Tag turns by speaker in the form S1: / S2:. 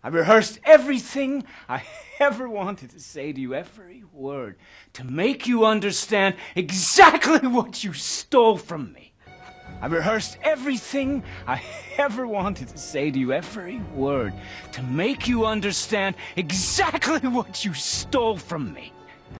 S1: I rehearsed everything I ever wanted to say to you, every word, to make you understand exactly what you stole from me. I rehearsed everything I ever wanted to say to you, every word, to make you understand exactly what you stole from me.